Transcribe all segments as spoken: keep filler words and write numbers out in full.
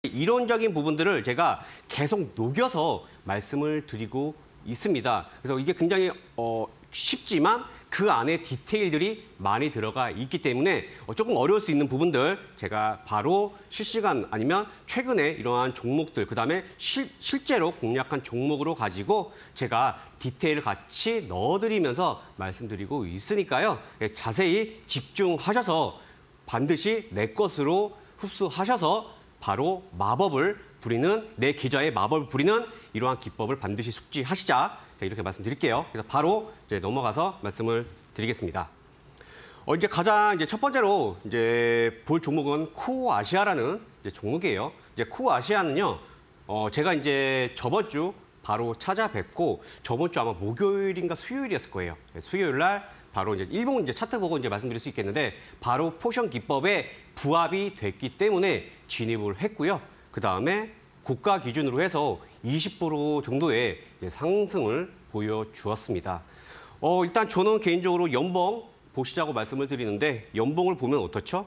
이론적인 부분들을 제가 계속 녹여서 말씀을 드리고 있습니다. 그래서 이게 굉장히 어, 쉽지만 그 안에 디테일들이 많이 들어가 있기 때문에 조금 어려울 수 있는 부분들 제가 바로 실시간 아니면 최근에 이러한 종목들 그다음에 실, 실제로 공략한 종목으로 가지고 제가 디테일을 같이 넣어드리면서 말씀드리고 있으니까요. 자세히 집중하셔서 반드시 내 것으로 흡수하셔서 바로 마법을 부리는 내 계좌에 마법을 부리는 이러한 기법을 반드시 숙지하시자. 이렇게 말씀드릴게요. 그래서 바로 이제 넘어가서 말씀을 드리겠습니다. 어, 이제 가장 이제 첫 번째로 이제 볼 종목은 코어 아시아라는 이제 종목이에요. 이제 코어 아시아는요, 어, 제가 이제 저번 주 바로 찾아뵙고 저번 주 아마 목요일인가 수요일이었을 거예요. 수요일 날 바로 이제 일본 이제 차트 보고 이제 말씀드릴 수 있겠는데 바로 포션 기법에 부합이 됐기 때문에 진입을 했고요. 그 다음에 고가 기준으로 해서 이십 퍼센트 정도의 상승을 보여주었습니다. 어, 일단 저는 개인적으로 연봉 보시자고 말씀을 드리는데 연봉을 보면 어떻죠?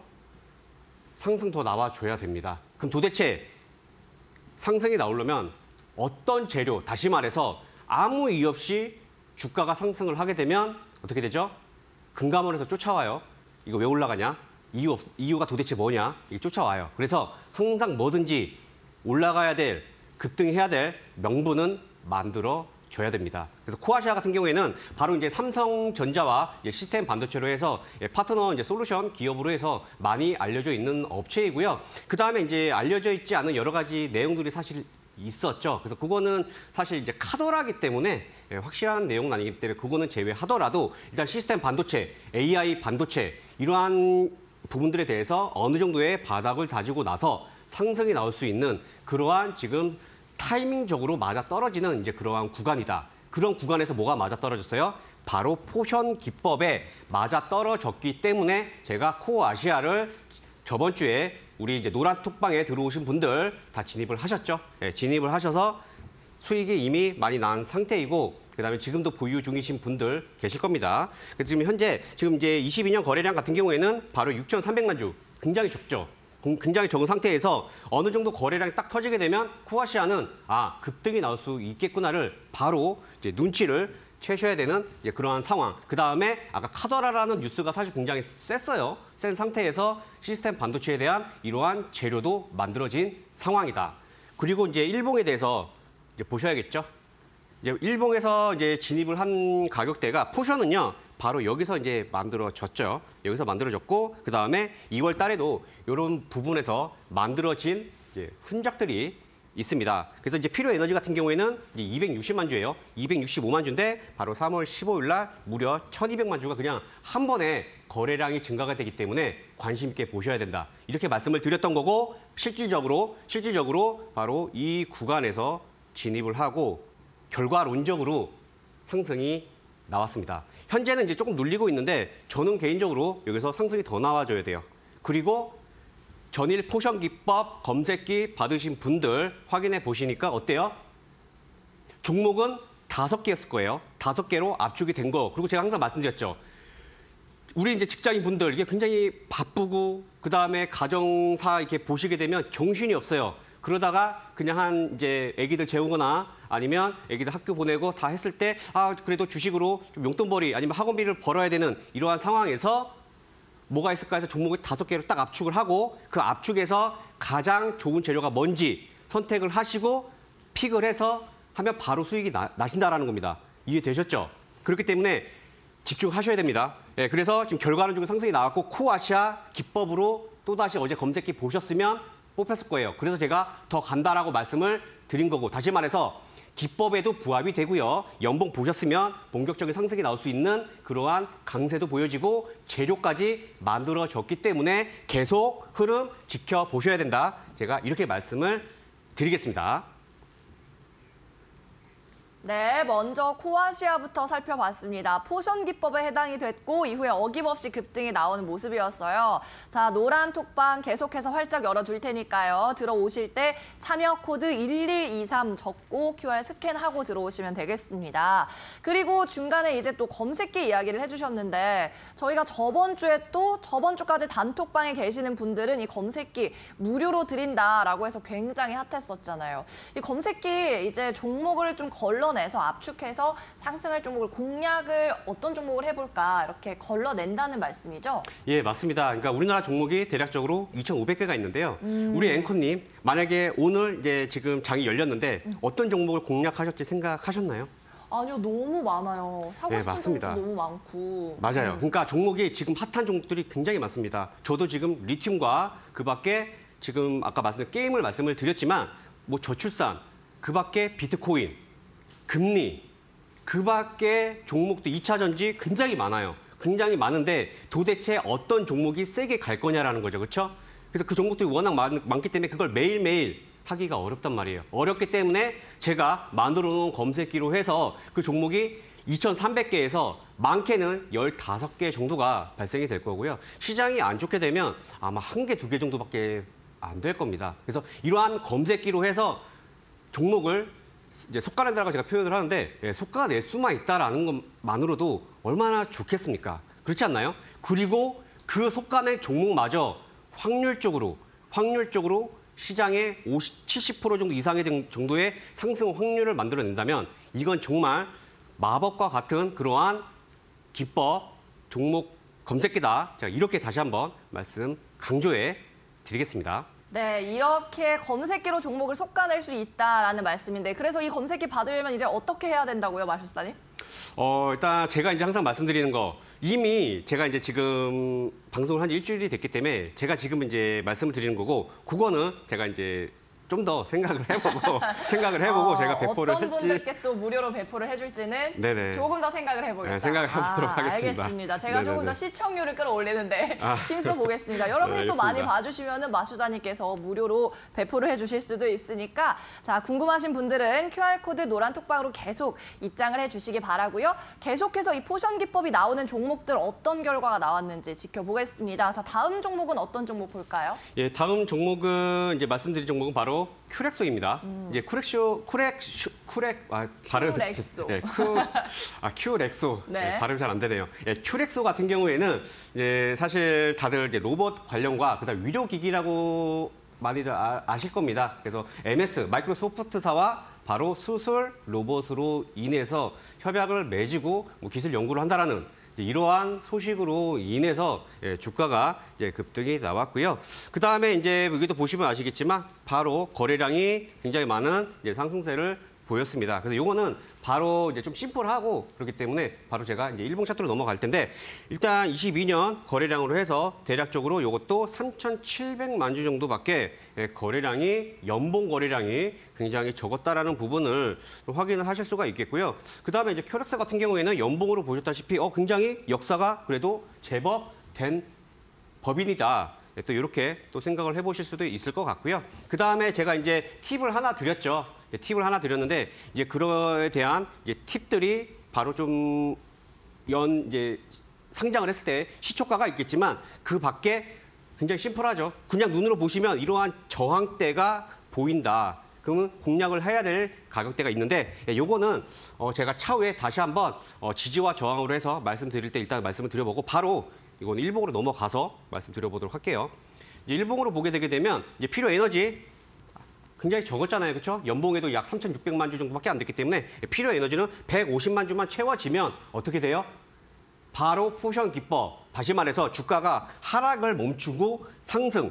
상승 더 나와줘야 됩니다. 그럼 도대체 상승이 나오려면 어떤 재료, 다시 말해서 아무 이유 없이 주가가 상승을 하게 되면 어떻게 되죠? 금감원에서 쫓아와요. 이거 왜 올라가냐? 이유 없, 이유가 도대체 뭐냐? 이게 쫓아와요. 그래서 항상 뭐든지 올라가야 될, 급등해야 될 명분은 만들어 줘야 됩니다. 그래서 코아시아 같은 경우에는 바로 이제 삼성전자와 이제 시스템 반도체로 해서 파트너 이제 솔루션 기업으로 해서 많이 알려져 있는 업체이고요. 그 다음에 이제 알려져 있지 않은 여러 가지 내용들이 사실 있었죠. 그래서 그거는 사실 이제 카더라기 때문에 확실한 내용은 아니기 때문에 그거는 제외하더라도 일단 시스템 반도체, 에이아이 반도체 이러한 부분들에 대해서 어느 정도의 바닥을 다지고 나서 상승이 나올 수 있는 그러한 지금 타이밍적으로 맞아 떨어지는 이제 그러한 구간이다. 그런 구간에서 뭐가 맞아 떨어졌어요? 바로 포션 기법에 맞아 떨어졌기 때문에 제가 코어 아시아를 저번 주에 우리 이제 노란 톡방에 들어오신 분들 다 진입을 하셨죠. 네, 진입을 하셔서 수익이 이미 많이 난 상태이고 그다음에 지금도 보유 중이신 분들 계실 겁니다. 그래서 지금 현재 지금 이제 이십이 년 거래량 같은 경우에는 바로 육천삼백만 주, 굉장히 적죠. 굉장히 적은 상태에서 어느 정도 거래량이 딱 터지게 되면 코아시아는 아 급등이 나올 수 있겠구나를 바로 이제 눈치를 채셔야 되는 이제 그러한 상황. 그 다음에 아까 카더라라는 뉴스가 사실 굉장히 셌어요. 센 상태에서 시스템 반도체에 대한 이러한 재료도 만들어진 상황이다. 그리고 이제 일봉에 대해서 이제 보셔야겠죠. 이제 일봉에서 이제 진입을 한 가격대가 포션은요. 바로 여기서 이제 만들어졌죠. 여기서 만들어졌고 그 다음에 이월 달에도 이런 부분에서 만들어진 이제 흔적들이 있습니다. 그래서 이제 필요 에너지 같은 경우에는 이제 이백육십만 주예요. 이백육십오만 주인데 바로 삼월 십오일 날 무려 천이백만 주가 그냥 한 번에 거래량이 증가가 되기 때문에 관심 있게 보셔야 된다. 이렇게 말씀을 드렸던 거고 실질적으로 실질적으로 바로 이 구간에서 진입을 하고 결과론적으로 상승이 나왔습니다. 현재는 이제 조금 눌리고 있는데 저는 개인적으로 여기서 상승이 더 나와줘야 돼요. 그리고 전일 포션 기법 검색기 받으신 분들 확인해 보시니까 어때요? 종목은 다섯 개였을 거예요. 다섯 개로 압축이 된 거. 그리고 제가 항상 말씀드렸죠. 우리 이제 직장인 분들 이게 굉장히 바쁘고 그 다음에 가정사 이렇게 보시게 되면 정신이 없어요. 그러다가 그냥 한 이제 아기들 재우거나 아니면 아기들 학교 보내고 다 했을 때 아 그래도 주식으로 좀 용돈벌이 아니면 학원비를 벌어야 되는 이러한 상황에서 뭐가 있을까 해서 종목을 다섯 개로 딱 압축을 하고 그 압축에서 가장 좋은 재료가 뭔지 선택을 하시고 픽을 해서 하면 바로 수익이 나, 나신다라는 겁니다. 이해되셨죠? 그렇기 때문에 집중하셔야 됩니다. 예, 그래서 지금 결과론적으로 상승이 나왔고 코아시아 기법으로 또다시 어제 검색기 보셨으면 뽑혔을 거예요. 그래서 제가 더 간다라고 말씀을 드린 거고 다시 말해서 기법에도 부합이 되고요. 연봉 보셨으면 본격적인 상승이 나올 수 있는 그러한 강세도 보여지고 재료까지 만들어졌기 때문에 계속 흐름 지켜보셔야 된다. 제가 이렇게 말씀을 드리겠습니다. 네, 먼저 코아시아부터 살펴봤습니다. 포션 기법에 해당이 됐고 이후에 어김없이 급등이 나오는 모습이었어요. 자, 노란 톡방 계속해서 활짝 열어둘 테니까요. 들어오실 때 참여 코드 일일이삼 적고 큐알 스캔하고 들어오시면 되겠습니다. 그리고 중간에 이제 또 검색기 이야기를 해주셨는데 저희가 저번 주에 또 저번 주까지 단톡방에 계시는 분들은 이 검색기 무료로 드린다라고 해서 굉장히 핫했었잖아요. 이 검색기 이제 종목을 좀 걸러 내서 압축해서 상승할 종목을 공략을 어떤 종목을 해볼까 이렇게 걸러낸다는 말씀이죠? 예, 맞습니다. 그러니까 우리나라 종목이 대략적으로 이천오백 개가 있는데요. 음. 우리 앵커님, 만약에 오늘 이제 지금 장이 열렸는데 음. 어떤 종목을 공략하셨지 생각하셨나요? 아니요, 너무 많아요. 사고 네, 싶은 맞습니다. 종목도 너무 많고. 맞아요. 음. 그러니까 종목이 지금 핫한 종목들이 굉장히 많습니다. 저도 지금 리튬과 그 밖에 지금 아까 말씀드린 게임을 말씀을 드렸지만 뭐 저출산, 그 밖에 비트코인, 금리, 그 밖에 종목도 이 차 전지 굉장히 많아요. 굉장히 많은데 도대체 어떤 종목이 세게 갈 거냐라는 거죠. 그렇죠? 그래서 그 종목들이 워낙 많, 많기 때문에 그걸 매일매일 하기가 어렵단 말이에요. 어렵기 때문에 제가 만들어 놓은 검색기로 해서 그 종목이 이천삼백 개에서 많게는 열다섯 개 정도가 발생이 될 거고요. 시장이 안 좋게 되면 아마 한 개, 두 개 정도밖에 안 될 겁니다. 그래서 이러한 검색기로 해서 종목을 이제 속가낸다라고 제가 표현을 하는데 예, 속가낼 수만 있다라는 것만으로도 얼마나 좋겠습니까? 그렇지 않나요? 그리고 그 속가낸 종목마저 확률적으로 확률적으로 시장의 오십, 칠십 퍼센트 정도 이상의 정도의 상승 확률을 만들어낸다면 이건 정말 마법과 같은 그러한 기법 종목 검색기다. 제가 이렇게 다시 한번 말씀 강조해 드리겠습니다. 네, 이렇게 검색기로 종목을 솎아낼 수 있다라는 말씀인데 그래서 이 검색기 받으려면 이제 어떻게 해야 된다고요, 마술사님? 어, 일단 제가 이제 항상 말씀드리는 거 이미 제가 이제 지금 방송을 한 지 일주일이 됐기 때문에 제가 지금 이제 말씀을 드리는 거고 그거는 제가 이제 좀 더 생각을 해보고 생각을 해보고 어, 제가 배포를 어떤 할지 분들께 또 무료로 배포를 해줄지는 네네. 조금 더 생각을 해보겠다. 네, 생각을 해보도록 아, 하겠습니다. 알겠습니다. 제가 네네네. 조금 더 시청률을 끌어올리는데 아. 힘써 보겠습니다. 여러분이 네, 또 많이 알겠습니다. 봐주시면 마수사님께서 무료로 배포를 해주실 수도 있으니까 자 궁금하신 분들은 큐알 코드 노란 톡방으로 계속 입장을 해주시기 바라고요. 계속해서 이 포션 기법이 나오는 종목들 어떤 결과가 나왔는지 지켜보겠습니다. 자 다음 종목은 어떤 종목 볼까요? 예, 다음 종목은 이제 말씀드린 종목은 바로 큐렉소입니다. 음. 이제 큐렉쇼, 큐렉쇼, 큐렉, 아, 발음. 큐렉소. 예, 큐, 아, 큐렉소. 네. 예, 발음이 잘 안 되네요. 예, 큐렉소 같은 경우에는 이제 사실 다들 이제 로봇 관련과 그다음 의료기기라고 많이들 아, 아실 겁니다. 그래서 엠에스, 마이크로소프트사와 바로 수술 로봇으로 인해서 협약을 맺고 뭐 기술 연구를 한다라는 이러한 소식으로 인해서 주가가 이제 급등이 나왔고요. 그 다음에 이제 여기도 보시면 아시겠지만 바로 거래량이 굉장히 많은 이제 상승세를 보였습니다. 그래서 이거는 바로 이제 좀 심플하고 그렇기 때문에 바로 제가 이제 일봉 차트로 넘어갈 텐데 일단 이십이 년 거래량으로 해서 대략적으로 이것도 삼천칠백만 주 정도밖에 거래량이 연봉 거래량이 굉장히 적었다라는 부분을 확인을 하실 수가 있겠고요. 그 다음에 이제 큐렉스 같은 경우에는 연봉으로 보셨다시피 어 굉장히 역사가 그래도 제법 된 법인이다. 또 이렇게 또 생각을 해보실 수도 있을 것 같고요. 그 다음에 제가 이제 팁을 하나 드렸죠. 팁을 하나 드렸는데 이제 그거에 대한 이제 팁들이 바로 좀 연 이제 상장을 했을 때 시초가가 있겠지만 그 밖에 굉장히 심플하죠. 그냥 눈으로 보시면 이러한 저항대가 보인다. 그러면 공략을 해야 될 가격대가 있는데 요거는 어 제가 차후에 다시 한번 어 지지와 저항으로 해서 말씀드릴 때 일단 말씀을 드려보고 바로 이건 일봉으로 넘어가서 말씀드려보도록 할게요. 이제 일봉으로 보게 되게 되면 이제 필요 에너지 굉장히 적었잖아요. 그렇죠? 연봉에도 약 삼천육백만 주 정도밖에 안 됐기 때문에 필요 에너지는 백오십만 주만 채워지면 어떻게 돼요? 바로 포션 기법. 다시 말해서 주가가 하락을 멈추고 상승,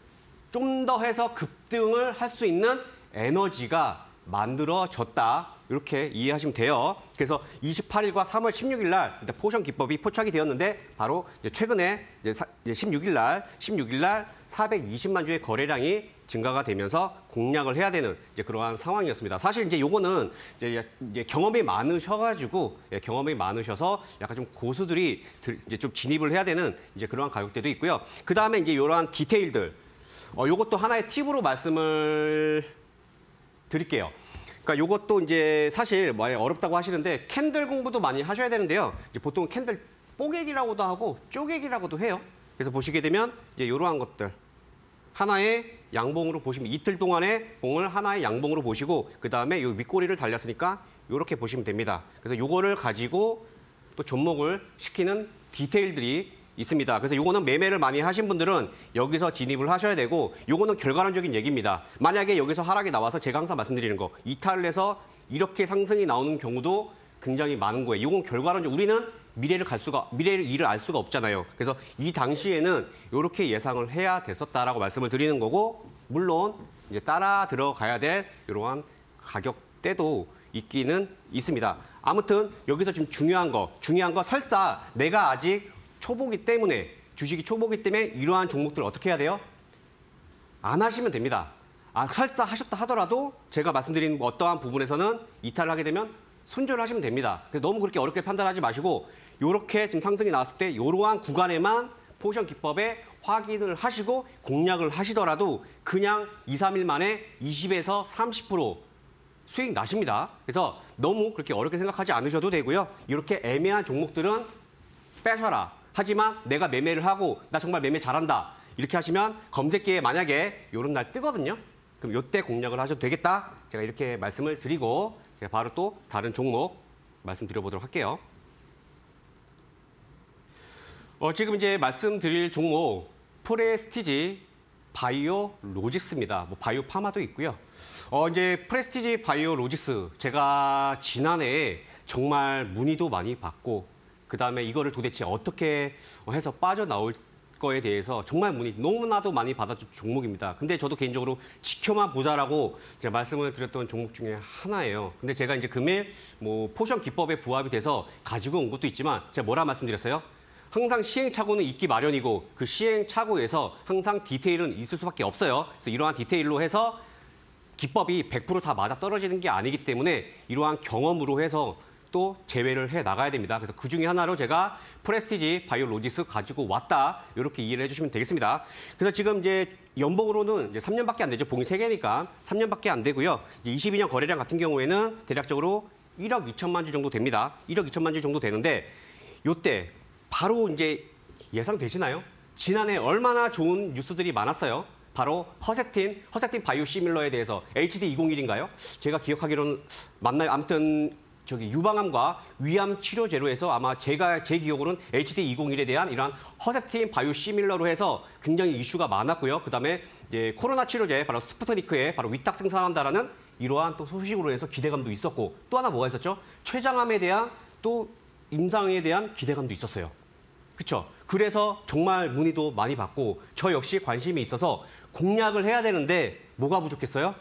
좀 더 해서 급등을 할 수 있는 에너지가 만들어졌다. 이렇게 이해하시면 돼요. 그래서 이십팔 일과 삼월 십육 일 날 포션 기법이 포착이 되었는데 바로 이제 최근에 이제 십육 일 날, 십육 일 날 사백이십만 주의 거래량이 증가가 되면서 공략을 해야 되는 이제 그러한 상황이었습니다. 사실 이제 요거는 이제, 이제 경험이 많으셔가지고 예, 경험이 많으셔서 약간 좀 고수들이 들, 이제 좀 진입을 해야 되는 이제 그러한 가격대도 있고요. 그 다음에 이제 이러한 디테일들, 어, 요것도 하나의 팁으로 말씀을 드릴게요. 그러니까 이것도 이제 사실 뭐 어렵다고 하시는데 캔들 공부도 많이 하셔야 되는데요. 이제 보통 캔들 뽀개기라고도 하고 쪼개기라고도 해요. 그래서 보시게 되면 이제 이러한 것들 하나의 양봉으로 보시면 이틀 동안의 봉을 하나의 양봉으로 보시고 그 다음에 이 윗꼬리를 달렸으니까 이렇게 보시면 됩니다. 그래서 이거를 가지고 또 접목을 시키는 디테일들이 있습니다. 그래서 요거는 매매를 많이 하신 분들은 여기서 진입을 하셔야 되고 요거는 결과론적인 얘기입니다. 만약에 여기서 하락이 나와서 제가 항상 말씀드리는 거 이탈을 해서 이렇게 상승이 나오는 경우도 굉장히 많은 거예요. 이건 결과론적 우리는 미래를 갈 수가 미래를 일을 알 수가 없잖아요. 그래서 이 당시에는 이렇게 예상을 해야 됐었다라고 말씀을 드리는 거고 물론 이제 따라 들어가야 될 이러한 가격대도 있기는 있습니다. 아무튼 여기서 지금 중요한 거 중요한 거 설사 내가 아직 초보기 때문에 주식이 초보기 때문에 이러한 종목들을 어떻게 해야 돼요? 안 하시면 됩니다. 아, 설사 하셨다 하더라도 제가 말씀드린 어떠한 부분에서는 이탈을 하게 되면 손절을 하시면 됩니다. 그래서 너무 그렇게 어렵게 판단하지 마시고 이렇게 지금 상승이 나왔을 때 이러한 구간에만 포지션 기법에 확인을 하시고 공략을 하시더라도 그냥 이, 삼 일 만에 이십에서 삼십 퍼센트 수익 나십니다. 그래서 너무 그렇게 어렵게 생각하지 않으셔도 되고요. 이렇게 애매한 종목들은 빼셔라. 하지만 내가 매매를 하고 나 정말 매매 잘한다. 이렇게 하시면 검색기에 만약에 이런 날 뜨거든요. 그럼 이때 공략을 하셔도 되겠다. 제가 이렇게 말씀을 드리고 제가 바로 또 다른 종목 말씀드려보도록 할게요. 어, 지금 이제 말씀드릴 종목 프레스티지 바이오 로직스입니다. 뭐 바이오 파마도 있고요. 어, 이제 프레스티지 바이오 로직스 제가 지난해에 정말 문의도 많이 받고 그 다음에 이거를 도대체 어떻게 해서 빠져나올 거에 대해서 정말 문의 너무나도 많이 받았던 종목입니다. 근데 저도 개인적으로 지켜만 보자라고 제가 말씀을 드렸던 종목 중에 하나예요. 근데 제가 이제 금일 뭐 포션 기법에 부합이 돼서 가지고 온 것도 있지만 제가 뭐라 말씀드렸어요? 항상 시행착오는 있기 마련이고 그 시행착오에서 항상 디테일은 있을 수밖에 없어요. 그래서 이러한 디테일로 해서 기법이 백 퍼센트 다 맞아 떨어지는 게 아니기 때문에 이러한 경험으로 해서 또 제외를 해 나가야 됩니다. 그래서 그 중에 하나로 제가 프레스티지 바이오 로직스 가지고 왔다. 이렇게 이해를 해주시면 되겠습니다. 그래서 지금 이제 연봉으로는 이제 삼 년밖에 안 되죠. 봉이 세 개니까 삼 년밖에 안 되고요. 이제 이십이 년 거래량 같은 경우에는 대략적으로 일억 이천만 주 정도 됩니다. 일억 이천만 주 정도 되는데 요때 바로 이제 예상되시나요? 지난해 얼마나 좋은 뉴스들이 많았어요. 바로 허세틴, 허세틴 바이오 시밀러에 대해서 에이치디 이공일인가요? 제가 기억하기로는 맞나요? 아무튼 저기 유방암과 위암 치료제로 해서 아마 제가 제 기억으로는 에이치디 이공일에 대한 이러한 허세틴 바이오 시밀러로 해서 굉장히 이슈가 많았고요. 그다음에 이제 코로나 치료제 바로 스푸트니크에 바로 위탁 생산한다라는 이러한 또 소식으로 해서 기대감도 있었고 또 하나 뭐가 있었죠? 췌장암에 대한 또 임상에 대한 기대감도 있었어요. 그렇죠? 그래서 정말 문의도 많이 받고 저 역시 관심이 있어서 공략을 해야 되는데 뭐가 부족했어요?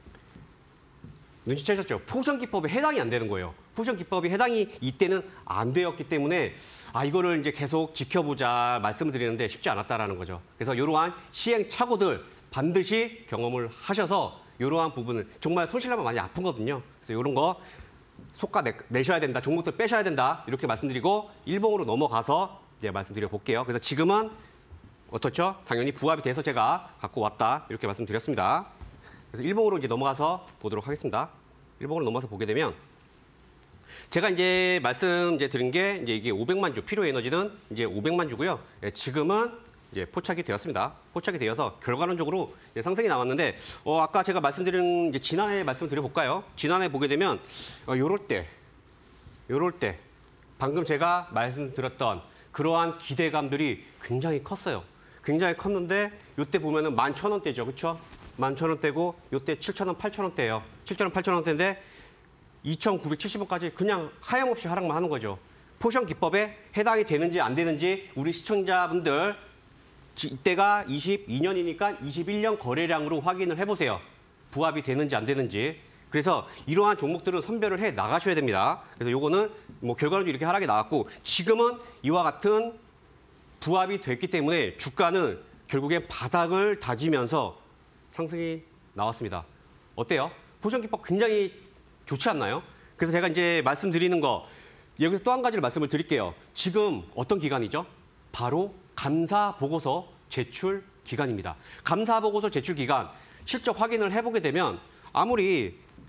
눈치채셨죠? 포션 기법에 해당이 안 되는 거예요. 포션 기법이 해당이 이때는 안 되었기 때문에 아 이거를 이제 계속 지켜보자 말씀을 드리는데 쉽지 않았다라는 거죠. 그래서 이러한 시행착오들 반드시 경험을 하셔서 이러한 부분을 정말 손실나면 많이 아프거든요. 그래서 이런 거 속가 내, 내셔야 된다, 종목들 빼셔야 된다 이렇게 말씀드리고 일봉으로 넘어가서 이제 말씀드려 볼게요. 그래서 지금은 어떻죠? 당연히 부합이 돼서 제가 갖고 왔다 이렇게 말씀드렸습니다. 그래서 일봉으로 이제 넘어가서 보도록 하겠습니다. 일봉으로 넘어서 보게 되면 제가 이제 말씀 이제 드린 게 이제 이게 오백만 주 필요 에너지는 이제 오백만 주고요. 예, 지금은 이제 포착이 되었습니다. 포착이 되어서 결과론적으로 이제 상승이 나왔는데 어, 아까 제가 말씀드린 이제 지난해 말씀드려 볼까요? 지난해 보게 되면 어, 요럴 때, 요럴 때 방금 제가 말씀드렸던 그러한 기대감들이 굉장히 컸어요. 굉장히 컸는데 이때 보면은 만 천 원대죠, 그렇죠? 만 천 원대고 이때 칠천 원, 팔천 원대예요. 칠천 원, 팔천 원대인데 이천구백칠십 원까지 그냥 하염없이 하락만 하는 거죠. 포션 기법에 해당이 되는지 안 되는지 우리 시청자분들 이때가 이십이 년이니까 이십일 년 거래량으로 확인을 해보세요. 부합이 되는지 안 되는지. 그래서 이러한 종목들은 선별을 해 나가셔야 됩니다. 그래서 요거는 뭐 결과론적으로 이렇게 하락이 나왔고 지금은 이와 같은 부합이 됐기 때문에 주가는 결국엔 바닥을 다지면서 상승이 나왔습니다. 어때요? 포션 기법 굉장히 좋지 않나요? 그래서 제가 이제 말씀드리는 거 여기서 또 한 가지를 말씀을 드릴게요. 지금 어떤 기간이죠? 바로 감사 보고서 제출 기간입니다. 감사 보고서 제출 기간 실적 확인을 해보게 되면 아무리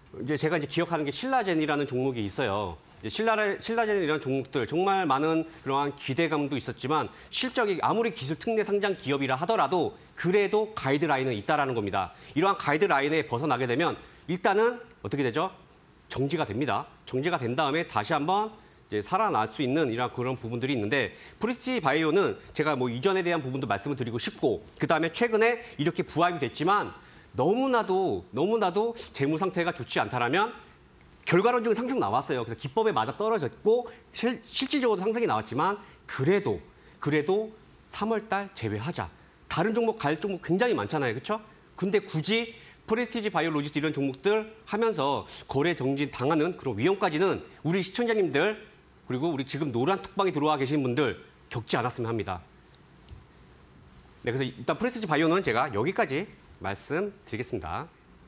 이제 제가 이제 기억하는 게 신라젠이라는 종목이 있어요. 이제 신라, 신라젠이라는 종목들 정말 많은 그러한 기대감도 있었지만 실적이 아무리 기술 특례 상장 기업이라 하더라도 그래도 가이드라인은 있다라는 겁니다. 이러한 가이드라인에 벗어나게 되면 일단은 어떻게 되죠? 정지가 됩니다. 정지가 된 다음에 다시 한번 이제 살아날 수 있는 이런 그런 부분들이 있는데 프리스티지 바이오는 제가 뭐 이전에 대한 부분도 말씀을 드리고 싶고 그다음에 최근에 이렇게 부합이 됐지만 너무나도 너무나도 재무 상태가 좋지 않다라면 결과론적인 상승 나왔어요. 그래서 기법에 맞아 떨어졌고 실, 실질적으로 상승이 나왔지만 그래도 그래도 삼월 달 제외하자. 다른 종목 갈 종목 굉장히 많잖아요. 그렇죠? 근데 굳이 프레스티지 바이오 로지스 이런 종목들 하면서 거래 정지 당하는 그런 위험까지는 우리 시청자님들 그리고 우리 지금 노란 톡방에 들어와 계신 분들 겪지 않았으면 합니다. 네, 그래서 일단 프레스티지 바이오는 제가 여기까지 말씀드리겠습니다.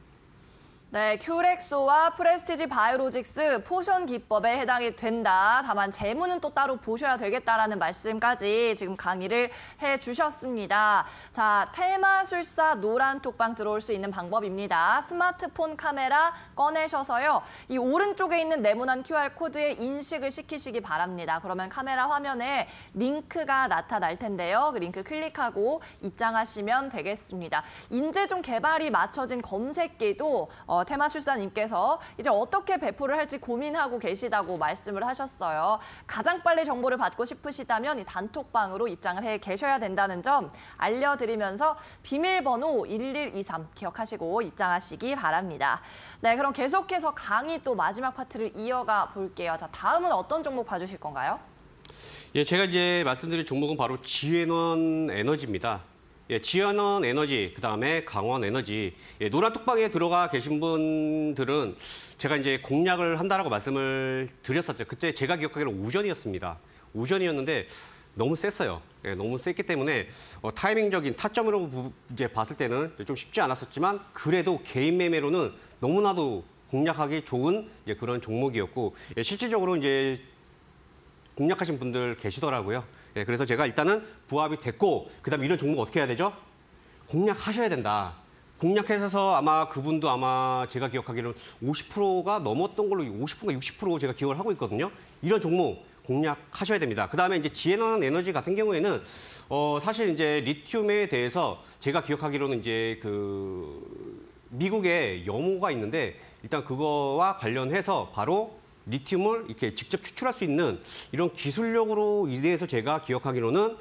네, 큐렉소와 프레스티지 바이오로직스 포션 기법에 해당이 된다. 다만 재무는 또 따로 보셔야 되겠다라는 말씀까지 지금 강의를 해주셨습니다. 자, 테마술사 노란 톡방 들어올 수 있는 방법입니다. 스마트폰 카메라 꺼내셔서요. 이 오른쪽에 있는 네모난 큐알 코드에 인식을 시키시기 바랍니다. 그러면 카메라 화면에 링크가 나타날 텐데요. 그 링크 클릭하고 입장하시면 되겠습니다. 인재종 개발이 맞춰진 검색기도 어, 테마술사님께서 이제 어떻게 배포를 할지 고민하고 계시다고 말씀을 하셨어요. 가장 빨리 정보를 받고 싶으시다면 이 단톡방으로 입장을 해 계셔야 된다는 점 알려드리면서 비밀번호 일일이삼 기억하시고 입장하시기 바랍니다. 네, 그럼 계속해서 강의 또 마지막 파트를 이어가 볼게요. 자, 다음은 어떤 종목 봐주실 건가요? 예, 제가 이제 말씀드릴 종목은 바로 지앤원 에너지입니다. 예, 지앤원 에너지, 그다음에 강원 에너지. 예, 노란 톡방에 들어가 계신 분들은 제가 이제 공략을 한다라고 말씀을 드렸었죠. 그때 제가 기억하기로는 오전이었습니다. 오전이었는데 너무 셌어요. 예, 너무 셌기 때문에 어, 타이밍적인 타점으로 부, 이제 봤을 때는 좀 쉽지 않았었지만 그래도 개인 매매로는 너무나도 공략하기 좋은 이제 그런 종목이었고 예, 실질적으로 이제 공략하신 분들 계시더라고요. 예, 그래서 제가 일단은 부합이 됐고 그다음에 이런 종목 어떻게 해야 되죠? 공략하셔야 된다. 공략해서 아마 그분도 아마 제가 기억하기로는 오십 퍼센트가 넘었던 걸로 오십 퍼센트가 육십 퍼센트 제가 기억을 하고 있거든요. 이런 종목 공략하셔야 됩니다. 그다음에 이제 지앤원 에너지 같은 경우에는 어 사실 이제 리튬에 대해서 제가 기억하기로는 이제 그 미국에 염호가 있는데 일단 그거와 관련해서 바로 리튬을 이렇게 직접 추출할 수 있는 이런 기술력으로 인해서 제가 기억하기로는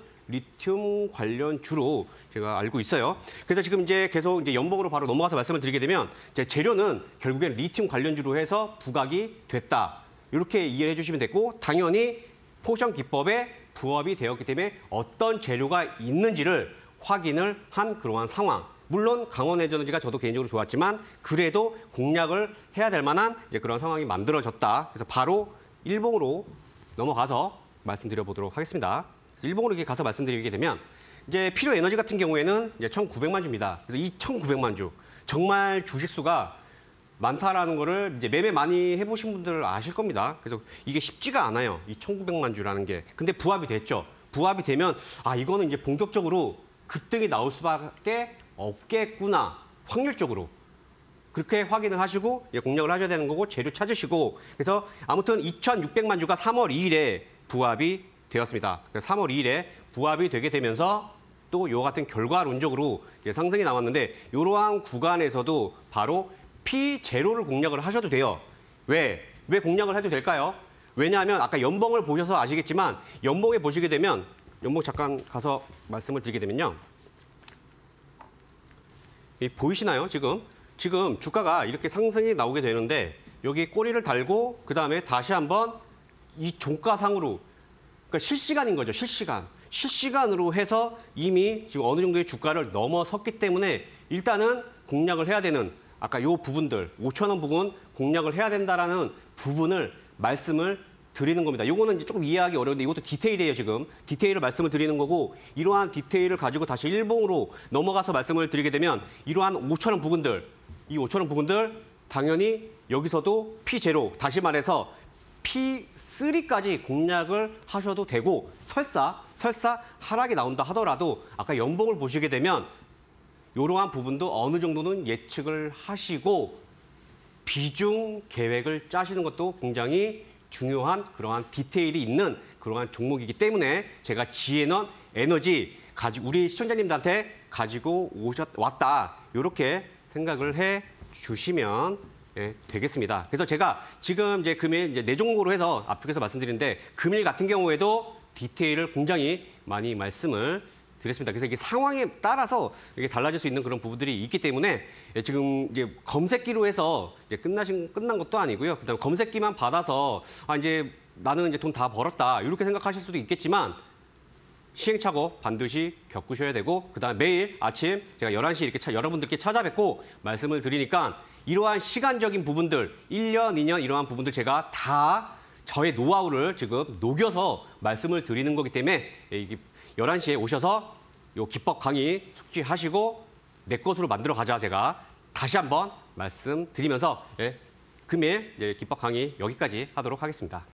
리튬 관련주로 제가 알고 있어요. 그래서 지금 이제 계속 이제 연봉으로 바로 넘어가서 말씀을 드리게 되면 제 재료는 결국엔 리튬 관련주로 해서 부각이 됐다. 이렇게 이해해 주시면 됐고 당연히 포션 기법에 부합이 되었기 때문에 어떤 재료가 있는지를 확인을 한 그러한 상황. 물론 강원 에너지가 저도 개인적으로 좋았지만 그래도 공략을 해야 될 만한 이제 그런 상황이 만들어졌다. 그래서 바로 일봉으로 넘어가서 말씀드려보도록 하겠습니다. 그래서 일봉으로 이렇게 가서 말씀드리게 되면 이제 필요 에너지 같은 경우에는 이제 천구백만 주입니다. 그래서 이 천구백만 주 정말 주식수가 많다라는 거를 이제 매매 많이 해보신 분들 아실 겁니다. 그래서 이게 쉽지가 않아요. 이 천구백만 주라는 게. 근데 부합이 됐죠. 부합이 되면 아 이거는 이제 본격적으로 급등이 나올 수밖에 없겠구나. 확률적으로. 그렇게 확인을 하시고 공략을 하셔야 되는 거고 재료 찾으시고 그래서 아무튼 이천육백만 주가 삼월 이일에 부합이 되었습니다. 삼월 이일에 부합이 되게 되면서 또 이와 같은 결과론적으로 상승이 나왔는데 이러한 구간에서도 바로 피 제로를 공략을 하셔도 돼요. 왜? 왜 공략을 해도 될까요? 왜냐하면 아까 연봉을 보셔서 아시겠지만 연봉에 보시게 되면 연봉 잠깐 가서 말씀을 드리게 되면요. 이 보이시나요? 지금 지금 주가가 이렇게 상승이 나오게 되는데 여기 꼬리를 달고 그 다음에 다시 한번 이 종가상으로 그러니까 실시간인 거죠. 실시간. 실시간으로 해서 이미 지금 어느 정도의 주가를 넘어섰기 때문에 일단은 공략을 해야 되는 아까 요 부분들 오천 원 부분 공략을 해야 된다라는 부분을 말씀을 드리는 겁니다. 요거는 이제 조금 이해하기 어려운데 이것도 디테일이에요, 지금. 디테일을 말씀을 드리는 거고 이러한 디테일을 가지고 다시 일봉으로 넘어가서 말씀을 드리게 되면 이러한 오천 원 부분들, 이 오천 원 부분들 당연히 여기서도 피 제로, 다시 말해서 피 쓰리까지 공략을 하셔도 되고 설사, 설사 하락이 나온다 하더라도 아까 연봉을 보시게 되면 이러한 부분도 어느 정도는 예측을 하시고 비중 계획을 짜시는 것도 굉장히 중요한 그러한 디테일이 있는 그러한 종목이기 때문에 제가 지혜넌 에너지 가지 우리 시청자님들한테 가지고 오셨 왔다 이렇게 생각을 해 주시면 예, 되겠습니다. 그래서 제가 지금 이제 금일 이제 네 종목으로 해서 앞쪽에서 말씀드리는데 금일 같은 경우에도 디테일을 굉장히 많이 말씀을 드렸습니다. 그래서 이게 상황에 따라서 이게 달라질 수 있는 그런 부분들이 있기 때문에 예, 지금 이제 검색기로 해서 이제 끝나신 끝난 것도 아니고요. 그다음 검색기만 받아서 아 이제 나는 이제 돈 다 벌었다 이렇게 생각하실 수도 있겠지만 시행착오 반드시 겪으셔야 되고 그다음 매일 아침 제가 열한 시에 이렇게 차, 여러분들께 찾아뵙고 말씀을 드리니까 이러한 시간적인 부분들 일 년, 이 년 이러한 부분들 제가 다 저의 노하우를 지금 녹여서 말씀을 드리는 거기 때문에 이게 열한 시에 오셔서 요 기법 강의 숙지하시고 내 것으로 만들어 가자 제가 다시 한번 말씀드리면서 예, 금일 예, 기법 강의 여기까지 하도록 하겠습니다.